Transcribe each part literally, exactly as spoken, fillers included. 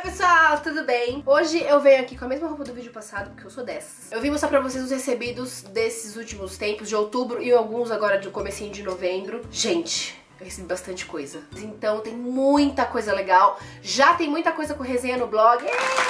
Pessoal, tudo bem? Hoje eu venho aqui com a mesma roupa do vídeo passado, porque eu sou dessas. Eu vim mostrar pra vocês os recebidos desses últimos tempos, de outubro e alguns agora do comecinho de novembro. Gente, eu recebi bastante coisa. Então tem muita coisa legal. Já tem muita coisa com resenha no blog.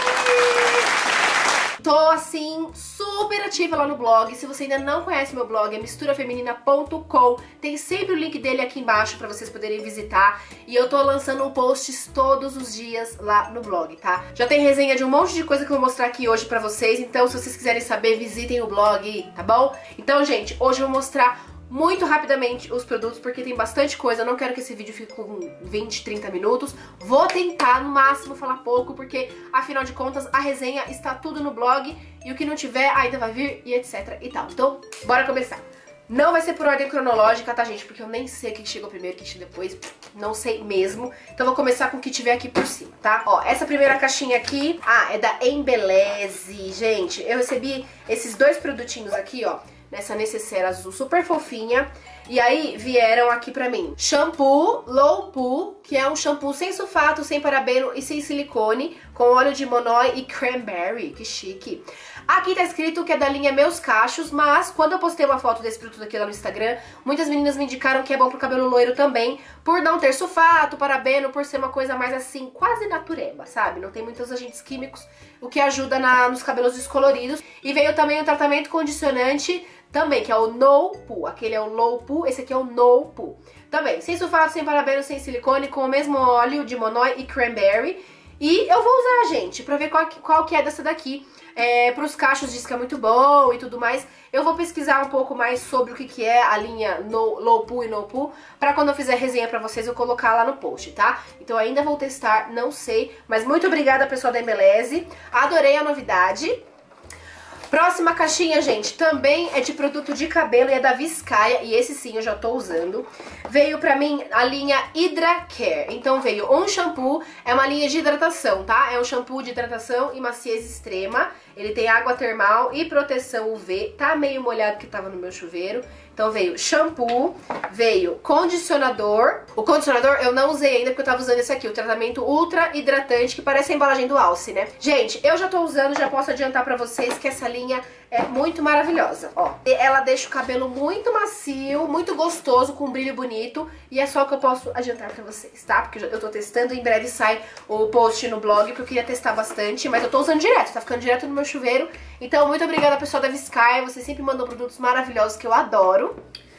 Tô assim, super ativa lá no blog. Se você ainda não conhece meu blog, é mistura feminina ponto com. Tem sempre o link dele aqui embaixo pra vocês poderem visitar. E eu tô lançando posts todos os dias lá no blog, tá? Já tem resenha de um monte de coisa que eu vou mostrar aqui hoje pra vocês. Então, se vocês quiserem saber, visitem o blog, tá bom? Então, gente, hoje eu vou mostrar muito rapidamente os produtos, porque tem bastante coisa. Eu não quero que esse vídeo fique com vinte, trinta minutos. Vou tentar, no máximo, falar pouco, porque, afinal de contas, a resenha está tudo no blog. E o que não tiver, ainda vai vir, e etc e tal. Então, bora começar. Não vai ser por ordem cronológica, tá, gente? Porque eu nem sei o que chegou primeiro, o que chegou depois. Não sei mesmo. Então, vou começar com o que tiver aqui por cima, tá? Ó, essa primeira caixinha aqui, ah, é da Embeleze. Gente, eu recebi esses dois produtinhos aqui, ó, nessa necessaire azul super fofinha. E aí vieram aqui pra mim shampoo Low Poo, que é um shampoo sem sulfato, sem parabeno e sem silicone, com óleo de monói e cranberry. Que chique. Aqui tá escrito que é da linha Meus Cachos, mas quando eu postei uma foto desse produto aqui lá no Instagram, muitas meninas me indicaram que é bom pro cabelo loiro também, por não ter sulfato, parabeno, por ser uma coisa mais assim, quase natureba, sabe? Não tem muitos agentes químicos, o que ajuda na, nos cabelos descoloridos. E veio também um tratamento condicionante também, que é o No Poo. Aquele é o Low Poo, esse aqui é o No Poo. Também, sem sulfato, sem parabeno, sem silicone, com o mesmo óleo de monói e cranberry. E eu vou usar, gente, pra ver qual, qual que é dessa daqui. É, pros cachos diz que é muito bom e tudo mais. Eu vou pesquisar um pouco mais sobre o que, que é a linha no, Low Poo e No Poo, pra quando eu fizer resenha pra vocês eu colocar lá no post, tá? Então ainda vou testar, não sei. Mas muito obrigada, pessoal da Embeleze. Adorei a novidade. Próxima caixinha, gente, também é de produto de cabelo e é da Vizcaya, e esse sim eu já tô usando. Veio pra mim a linha Hydra Care, então veio um shampoo, é uma linha de hidratação, tá? É um shampoo de hidratação e maciez extrema, ele tem água termal e proteção U V, tá meio molhado que tava no meu chuveiro. Então veio shampoo, veio condicionador. O condicionador eu não usei ainda porque eu tava usando esse aqui, o tratamento ultra hidratante, que parece a embalagem do Alce, né? Gente, eu já tô usando, já posso adiantar pra vocês que essa linha é muito maravilhosa, ó. Ela deixa o cabelo muito macio, muito gostoso, com um brilho bonito. E é só o que eu posso adiantar pra vocês, tá? Porque eu tô testando, em breve sai o post no blog, porque eu queria testar bastante. Mas eu tô usando direto, tá ficando direto no meu chuveiro. Então, muito obrigada, pessoal da Vizcaya. Vocês sempre mandam produtos maravilhosos que eu adoro.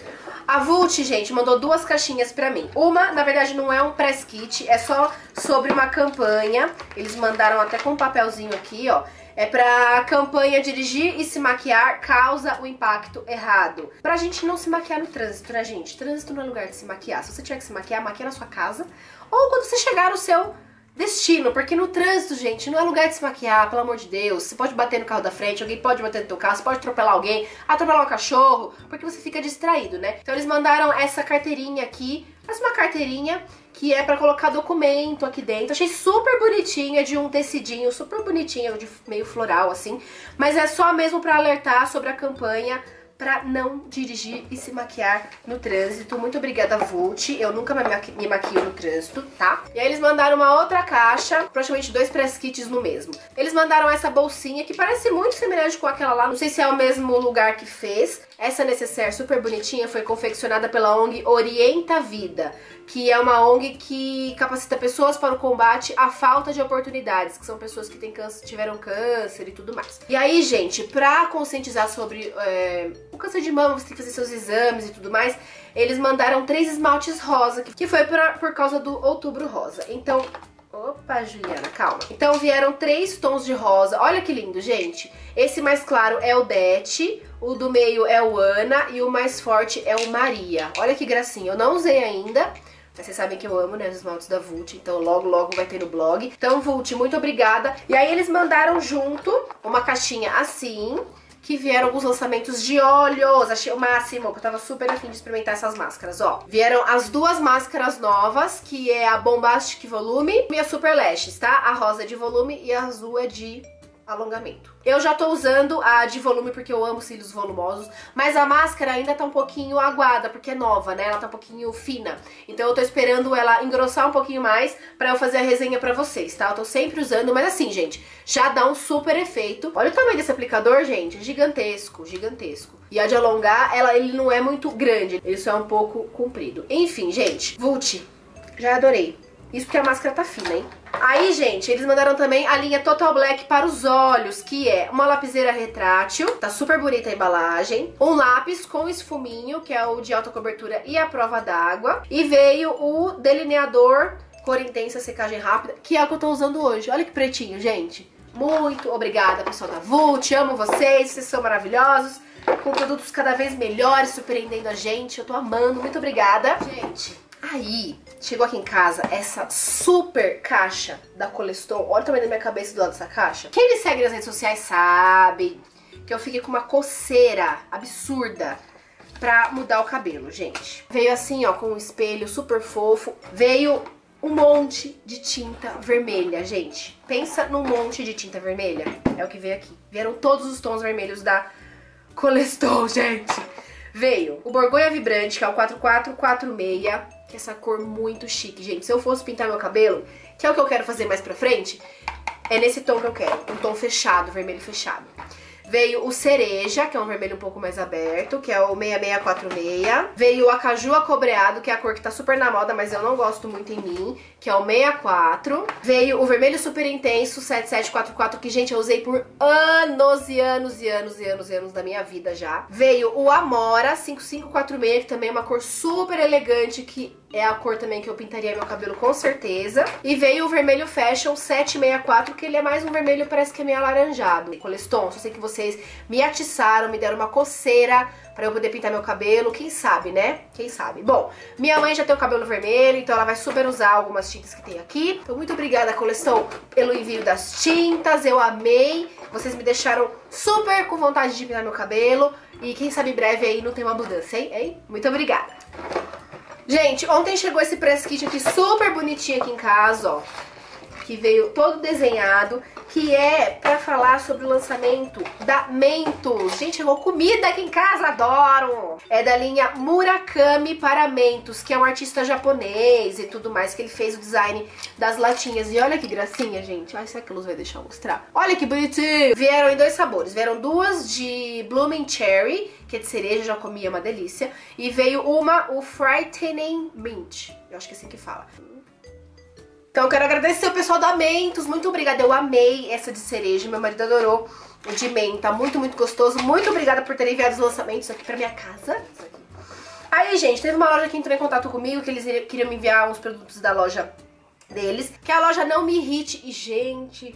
A Vult, gente, mandou duas caixinhas pra mim. Uma, na verdade, não é um press kit, é só sobre uma campanha. Eles mandaram até com um papelzinho aqui, ó. É pra campanha Dirigir e se maquiar causa o impacto errado. Pra gente não se maquiar no trânsito, né, gente? Trânsito não é lugar de se maquiar. Se você tiver que se maquiar, maquia na sua casa. Ou quando você chegar no seu destino, porque no trânsito, gente, não é lugar de se maquiar, pelo amor de Deus. Você pode bater no carro da frente, alguém pode bater no teu carro, você pode atropelar alguém, atropelar um cachorro, porque você fica distraído, né? Então eles mandaram essa carteirinha aqui, mas uma carteirinha que é pra colocar documento aqui dentro. Achei super bonitinha, de um tecidinho super bonitinho, de meio floral, assim. Mas é só mesmo pra alertar sobre a campanha pra não dirigir e se maquiar no trânsito. Muito obrigada, Vult. Eu nunca me, maqui me maquio no trânsito, tá? E aí eles mandaram uma outra caixa, praticamente dois press kits no mesmo. Eles mandaram essa bolsinha, que parece muito semelhante com aquela lá. Não sei se é o mesmo lugar que fez. Essa necessaire super bonitinha foi confeccionada pela O N G Orienta Vida, que é uma O N G que capacita pessoas para o combate à falta de oportunidades, que são pessoas que têm câncer, tiveram câncer e tudo mais. E aí, gente, pra conscientizar sobre é, o câncer de mama, você tem que fazer seus exames e tudo mais, eles mandaram três esmaltes rosa, que foi por, por causa do Outubro Rosa. Então, opa, Juliana, calma. Então vieram três tons de rosa. Olha que lindo, gente. Esse mais claro é o Det, o do meio é o Ana e o mais forte é o Maria. Olha que gracinha. Eu não usei ainda, mas vocês sabem que eu amo, né, os esmaltes da Vult, então logo, logo vai ter no blog. Então, Vult, muito obrigada. E aí eles mandaram junto uma caixinha assim, que vieram alguns lançamentos de óleos. Achei o máximo, que eu tava super afim de experimentar essas máscaras, ó. Vieram as duas máscaras novas, que é a Bombastic Volume e a Super Lashes, tá? A rosa é de volume e a azul é de alongamento. Eu já tô usando a de volume porque eu amo cílios volumosos, mas a máscara ainda tá um pouquinho aguada, porque é nova, né? Ela tá um pouquinho fina. Então eu tô esperando ela engrossar um pouquinho mais pra eu fazer a resenha pra vocês, tá? Eu tô sempre usando, mas assim, gente, já dá um super efeito. Olha o tamanho desse aplicador, gente, gigantesco, gigantesco. E a de alongar, ela, ele não é muito grande, ele só é um pouco comprido. Enfim, gente, Vult, já adorei. Isso porque a máscara tá fina, hein? Aí, gente, eles mandaram também a linha Total Black para os olhos, que é uma lapiseira retrátil, tá super bonita a embalagem, um lápis com esfuminho, que é o de alta cobertura e a prova d'água, e veio o delineador cor intensa, secagem rápida, que é o que eu tô usando hoje. Olha que pretinho, gente. Muito obrigada, pessoal da Vult, amo vocês, vocês são maravilhosos, com produtos cada vez melhores, surpreendendo a gente, eu tô amando, muito obrigada. Gente... Aí, chegou aqui em casa essa super caixa da Coleston. Olha o tamanho da minha cabeça do lado dessa caixa. Quem me segue nas redes sociais sabe que eu fiquei com uma coceira absurda pra mudar o cabelo, gente. Veio assim, ó, com um espelho super fofo. Veio um monte de tinta vermelha, gente. Pensa num monte de tinta vermelha. É o que veio aqui. Vieram todos os tons vermelhos da Coleston, gente. Veio o Borgonha Vibrante, que é o quatro quatro quatro seis, que é essa cor muito chique, gente. Se eu fosse pintar meu cabelo, que é o que eu quero fazer mais pra frente, é nesse tom que eu quero, um tom fechado, vermelho fechado. Veio o Cereja, que é um vermelho um pouco mais aberto, que é o seis seis quatro seis. Veio o Acaju Acobreado, que é a cor que tá super na moda, mas eu não gosto muito em mim, que é o sessenta e quatro. Veio o Vermelho Super Intenso sete sete quatro quatro, que, gente, eu usei por anos e anos e anos e anos e anos da minha vida já. Veio o Amora cinco cinco quatro seis, que também é uma cor super elegante, que é a cor também que eu pintaria meu cabelo com certeza. E veio o Vermelho Fashion sete seis quatro, que ele é mais um vermelho, parece que é meio alaranjado. Coleston, só sei que vocês me atiçaram, me deram uma coceira pra eu poder pintar meu cabelo, quem sabe, né? Quem sabe. Bom, minha mãe já tem o cabelo vermelho, então ela vai super usar algumas tintas que tem aqui. Então muito obrigada, Coleston, pelo envio das tintas, eu amei. Vocês me deixaram super com vontade de pintar meu cabelo. E quem sabe em breve aí não tem uma mudança, hein? hein? Muito obrigada. Gente, ontem chegou esse press kit aqui super bonitinho aqui em casa, ó. Que veio todo desenhado, que é pra falar sobre o lançamento da Mentos. Gente, chegou comida aqui em casa, adoro! É da linha Murakami para Mentos, que é um artista japonês e tudo mais, que ele fez o design das latinhas. E olha que gracinha, gente. Ai, será que a luz vai deixar eu mostrar? Olha que bonitinho! Vieram em dois sabores. Vieram duas de Blooming Cherry, que é de cereja, já comi, é uma delícia. E veio uma, o Frightening Mint. Eu acho que é assim que fala. Então eu quero agradecer o pessoal da Mentos, muito obrigada, eu amei essa de cereja, meu marido adorou o de menta, muito, muito gostoso. Muito obrigada por terem enviado os lançamentos aqui pra minha casa. Isso aqui. Aí, gente, teve uma loja que entrou em contato comigo, que eles queriam me enviar uns produtos da loja deles, que a loja Não Me Irrite. E, gente,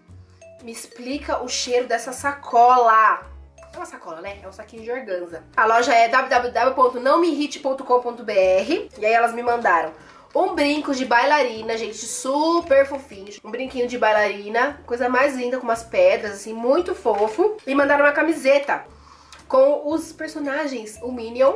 me explica o cheiro dessa sacola. É uma sacola, né? É um saquinho de organza. A loja é w w w ponto não me irrite ponto com ponto b r. E aí elas me mandaram um brinco de bailarina, gente, super fofinho. Um brinquinho de bailarina, coisa mais linda, com umas pedras, assim, muito fofo. E mandaram uma camiseta com os personagens, o Minion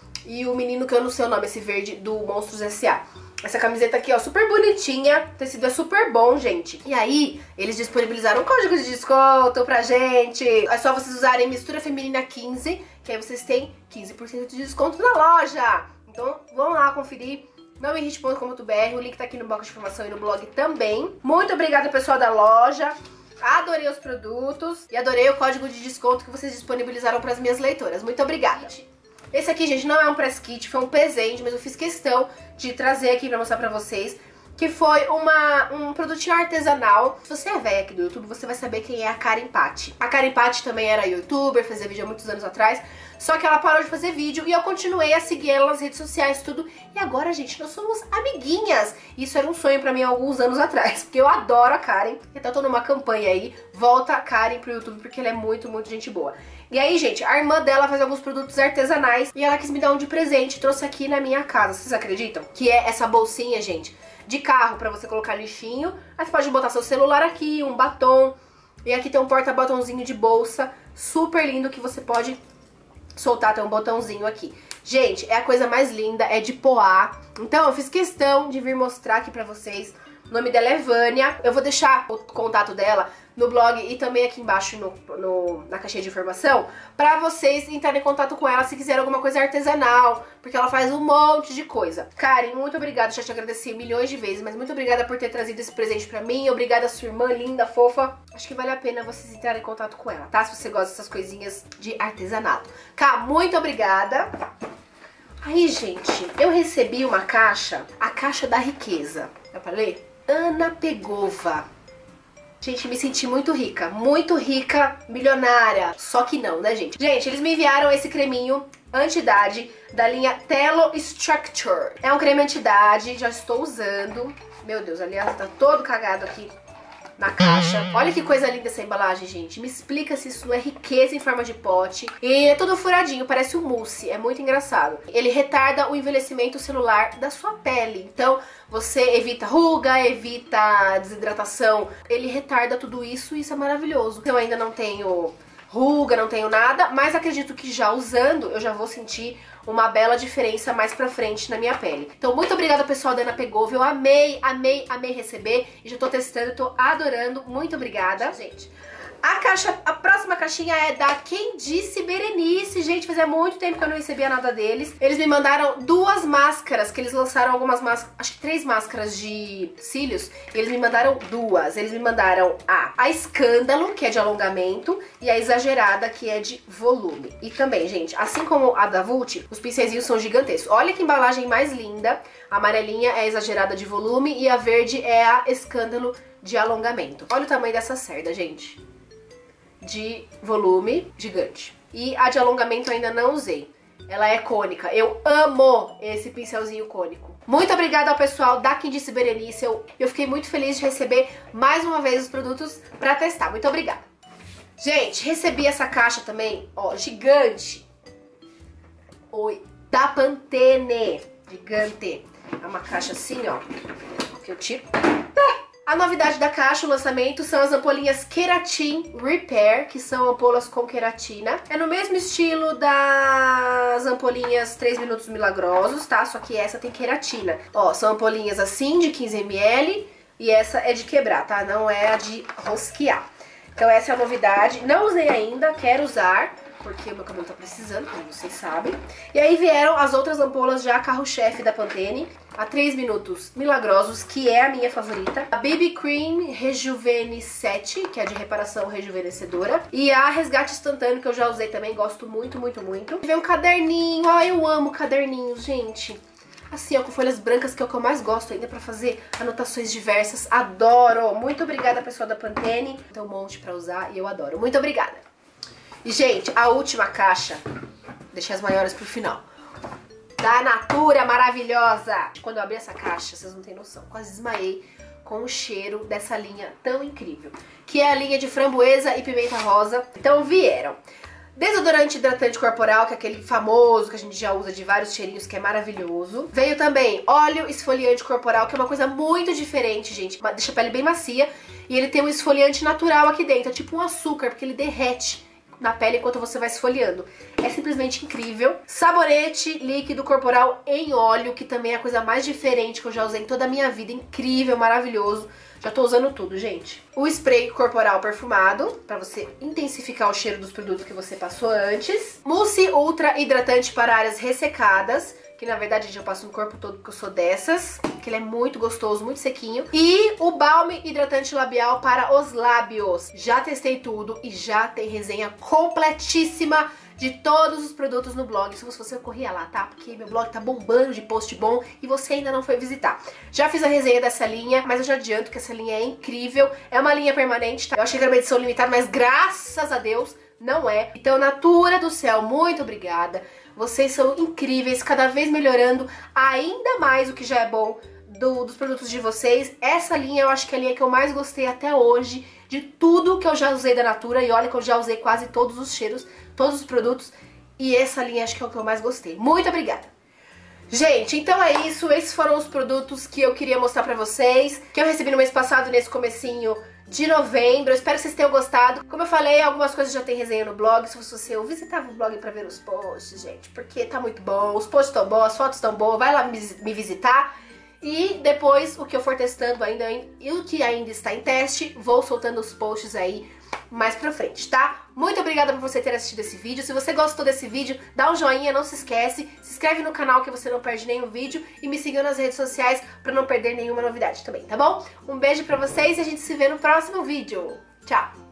e o menino que eu não sei o nome, esse verde, do Monstros S A. Essa camiseta aqui, ó, super bonitinha, o tecido é super bom, gente. E aí, eles disponibilizaram um código de desconto pra gente. É só vocês usarem Mistura Feminina quinze, que aí vocês têm quinze por cento de desconto na loja. Então, vão lá conferir. não me irrite ponto com ponto b r, o link tá aqui no box de informação e no blog também. Muito obrigada, pessoal da loja. Adorei os produtos e adorei o código de desconto que vocês disponibilizaram para as minhas leitoras. Muito obrigada. Esse aqui, gente, não é um press kit, foi um presente, mas eu fiz questão de trazer aqui pra mostrar pra vocês, que foi uma, um produtinho artesanal. Se você é velha aqui do YouTube, você vai saber quem é a Karen Patti. A Karen Patti também era youtuber, fazia vídeo há muitos anos atrás, só que ela parou de fazer vídeo e eu continuei a seguir ela nas redes sociais, tudo. E agora, gente, nós somos amiguinhas. Isso era um sonho pra mim há alguns anos atrás, porque eu adoro a Karen. Então eu tô numa campanha aí, volta a Karen pro YouTube, porque ela é muito, muito gente boa. E aí, gente, a irmã dela faz alguns produtos artesanais e ela quis me dar um de presente, trouxe aqui na minha casa. Vocês acreditam? Que é essa bolsinha, gente, de carro pra você colocar lixinho. Aí você pode botar seu celular aqui, um batom. E aqui tem um porta-botãozinho de bolsa super lindo que você pode soltar, tem um botãozinho aqui. Gente, é a coisa mais linda, é de poá. Então eu fiz questão de vir mostrar aqui pra vocês, O nome dela é Vânia. Eu vou deixar o contato dela no blog e também aqui embaixo no, no, na caixinha de informação, pra vocês entrarem em contato com ela se quiserem alguma coisa artesanal, porque ela faz um monte de coisa. Karen, muito obrigada, já te agradeci milhões de vezes, mas muito obrigada por ter trazido esse presente pra mim, obrigada sua irmã linda, fofa. Acho que vale a pena vocês entrarem em contato com ela, tá? Se você gosta dessas coisinhas de artesanato. Cá, muito obrigada. Aí, gente, eu recebi uma caixa, a caixa da riqueza. Dá pra ler? Ana Pegova. Gente, me senti muito rica, muito rica, milionária. Só que não, né, gente? Gente, eles me enviaram esse creminho anti-idade da linha Telo Structure. É um creme anti-idade, já estou usando. Meu Deus, aliás, tá todo cagado aqui na caixa. Olha que coisa linda essa embalagem, gente. Me explica se isso não é riqueza em forma de pote. E é todo furadinho, parece um mousse. É muito engraçado. Ele retarda o envelhecimento celular da sua pele. Então, você evita ruga, evita desidratação. Ele retarda tudo isso e isso é maravilhoso. Eu ainda não tenho ruga, não tenho nada, mas acredito que já usando, eu já vou sentir uma bela diferença mais pra frente na minha pele. Então, muito obrigada, pessoal da Ana Pegova. Eu amei, amei, amei receber. E já tô testando, tô adorando. Muito obrigada, gente. A caixa, a próxima caixinha é da Quem Disse Berenice. Gente, fazia muito tempo que eu não recebia nada deles. Eles me mandaram duas máscaras, que eles lançaram algumas máscaras, acho que três máscaras de cílios. Eles me mandaram duas. Eles me mandaram a, a Escândalo, que é de alongamento, e a Exagerada, que é de volume. E também, gente, assim como a da Vult, os pincelzinhos são gigantescos. Olha que embalagem mais linda. A amarelinha é a Exagerada de volume e a verde é a Escândalo de alongamento. Olha o tamanho dessa cerda, gente. De volume gigante. E a de alongamento ainda não usei. Ela é cônica. Eu amo esse pincelzinho cônico. Muito obrigada ao pessoal da Quem Disse Berenice. Eu, eu fiquei muito feliz de receber mais uma vez os produtos pra testar. Muito obrigada. Gente, recebi essa caixa também, ó, gigante. Oi, da Pantene. Gigante. É uma caixa assim, ó, que eu tiro. A novidade da caixa, o lançamento, são as ampolinhas Keratin Repair, que são ampolas com queratina. É no mesmo estilo das ampolinhas três minutos milagrosos, tá? Só que essa tem queratina. Ó, são ampolinhas assim, de quinze mililitros, e essa é de quebrar, tá? Não é a de rosquear. Então essa é a novidade. Não usei ainda, quero usar, porque o meu cabelo tá precisando, como vocês sabem. E aí vieram as outras ampolas já carro-chefe da Pantene, a três minutos milagrosos, que é a minha favorita. A B B Cream Rejuvene sete, que é de reparação rejuvenescedora. E a Resgate Instantâneo, que eu já usei também, gosto muito, muito, muito. E vem um caderninho, ó, eu amo caderninhos, gente. Assim, ó, com folhas brancas, que é o que eu mais gosto ainda pra fazer anotações diversas. Adoro! Muito obrigada, pessoal da Pantene. Tem um monte pra usar e eu adoro. Muito obrigada! E, gente, a última caixa, deixei as maiores pro final, da Natura maravilhosa. Quando eu abri essa caixa, vocês não têm noção, quase desmaiei com o cheiro dessa linha tão incrível, que é a linha de framboesa e pimenta rosa. Então vieram desodorante hidratante corporal, que é aquele famoso que a gente já usa de vários cheirinhos, que é maravilhoso. Veio também óleo esfoliante corporal, que é uma coisa muito diferente, gente, deixa a pele bem macia. E ele tem um esfoliante natural aqui dentro, é tipo um açúcar, porque ele derrete na pele enquanto você vai esfoliando. É simplesmente incrível. Sabonete líquido corporal em óleo, que também é a coisa mais diferente que eu já usei em toda a minha vida. Incrível, maravilhoso. Já tô usando tudo, gente. O spray corporal perfumado, pra você intensificar o cheiro dos produtos que você passou antes. Mousse Ultra hidratante para áreas ressecadas, que na verdade eu passo no corpo todo porque eu sou dessas, que ele é muito gostoso, muito sequinho. E o balme hidratante labial para os lábios. Já testei tudo e já tem resenha completíssima de todos os produtos no blog. Se você corria lá, tá? Porque meu blog tá bombando de post bom e você ainda não foi visitar. Já fiz a resenha dessa linha, mas eu já adianto que essa linha é incrível. É uma linha permanente, tá? Eu achei que era uma edição limitada, mas graças a Deus não é. Então, Natura do céu, muito obrigada. Vocês são incríveis, cada vez melhorando ainda mais o que já é bom do, dos produtos de vocês. Essa linha eu acho que é a linha que eu mais gostei até hoje, de tudo que eu já usei da Natura. E olha que eu já usei quase todos os cheiros, todos os produtos. E essa linha acho que é o que eu mais gostei. Muito obrigada! Gente, então é isso. Esses foram os produtos que eu queria mostrar pra vocês, que eu recebi no mês passado, nesse comecinho de novembro. Eu espero que vocês tenham gostado. Como eu falei, algumas coisas já tem resenha no blog. Se você eu visitava o blog pra ver os posts, gente, porque tá muito bom. Os posts estão bons, as fotos estão boas. Vai lá me visitar. E depois, o que eu for testando ainda e o que ainda está em teste, vou soltando os posts aí mais pra frente, tá? Muito obrigada por você ter assistido esse vídeo. Se você gostou desse vídeo, dá um joinha, não se esquece. Se inscreve no canal que você não perde nenhum vídeo. E me siga nas redes sociais pra não perder nenhuma novidade também, tá bom? Um beijo pra vocês e a gente se vê no próximo vídeo. Tchau!